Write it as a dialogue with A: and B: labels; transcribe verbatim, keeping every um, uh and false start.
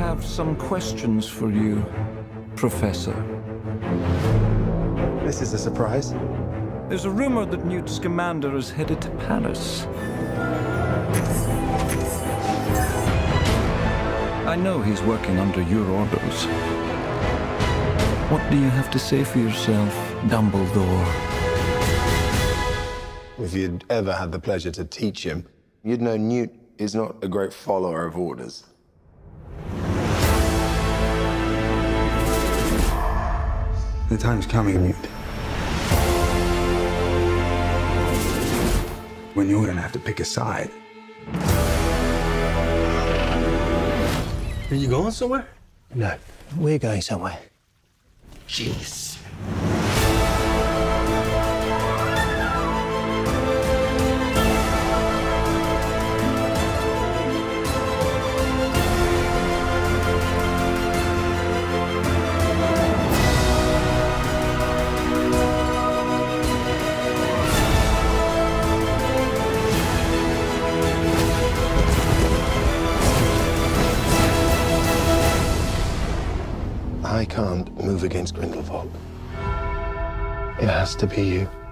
A: have some questions for you, Professor.
B: This is a surprise.
A: There's a rumor that Newt Scamander is headed to Paris. I know he's working under your orders. What do you have to say for yourself, Dumbledore?
B: If you'd ever had the pleasure to teach him, you'd know Newt is not a great follower of orders.
C: The time's coming, Newt, when you're gonna have to pick a side.
B: Are you going somewhere?
D: No, we're going somewhere.
B: Jeez. I can't move against Grindelwald. It has to be you.